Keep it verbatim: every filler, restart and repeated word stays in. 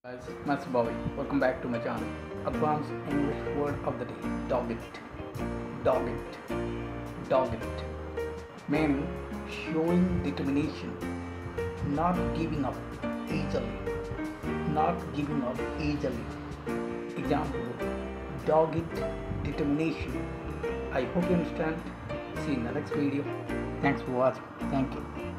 Guys, Master Bobby. Welcome back to my channel. Advanced English word of the day. Dog it. Dog it. Dog it. Meaning showing determination. Not giving up easily. Not giving up easily. Example. Dog it. Determination. I hope you understand. See you in the next video. Thanks for watching. Thank you.